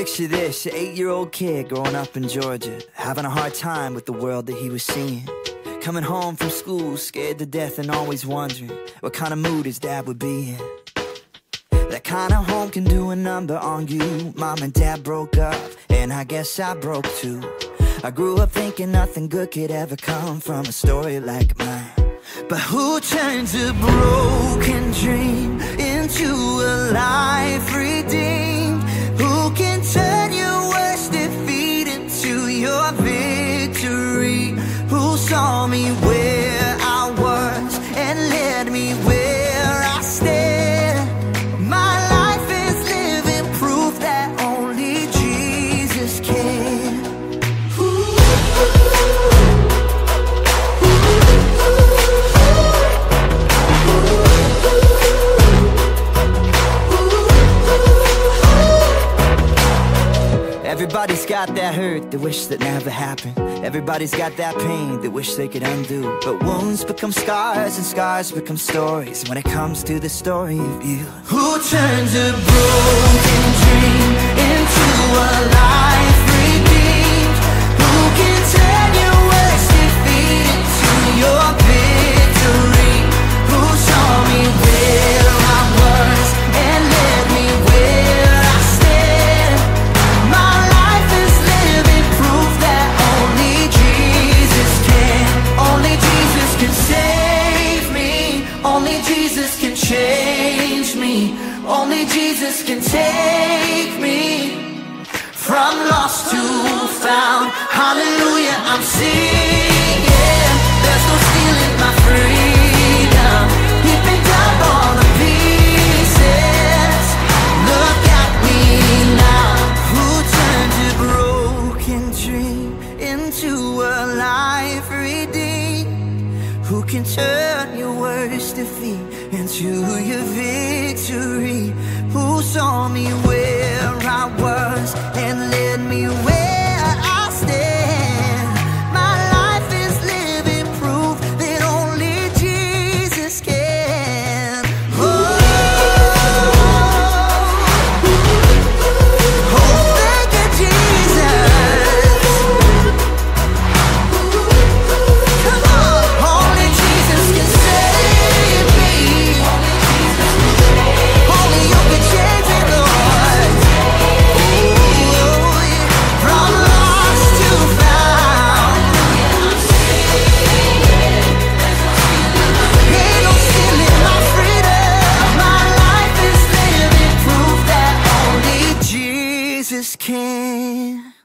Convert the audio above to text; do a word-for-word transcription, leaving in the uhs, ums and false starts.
Picture this, an eight-year-old kid growing up in Georgia, having a hard time with the world that he was seeing. Coming home from school, scared to death and always wondering what kind of mood his dad would be in. That kind of home can do a number on you. Mom and dad broke up, and I guess I broke too. I grew up thinking nothing good could ever come from a story like mine. But who turns a broken dream into a life redeemed? Who can turn your worst defeat into your victory? Who saw me where I was and led me where I stand? My life is living proof that only Jesus can. Everybody's got that hurt they wish that never happened. Everybody's got that pain they wish they could undo. But wounds become scars and scars become stories when it comes to the story of you. Who turns a broken dream into a life redeemed? Who can turn your worst defeat into your victory? Who saw me where I was and led me where I stand? My life is living proof that only Jesus can. Only Jesus can save me. Only Jesus can change me. Only Jesus can take me from lost to found. Hallelujah, I'm singing. There's no stealing my freedom. He picked up all the pieces. Look at me now. Who turned a broken dream into a life redeemed? Who can turn your worst defeat into your victory? Who saw me where I was and led me where I stand? My life is living proof that only Jesus can. Oh, oh, thank you, Jesus. Come on, only Jesus can save me. Only you can change me, Lord. Oh, yeah. From lost to found. Ain't no stealing my freedom. My life is living proof that only Jesus can.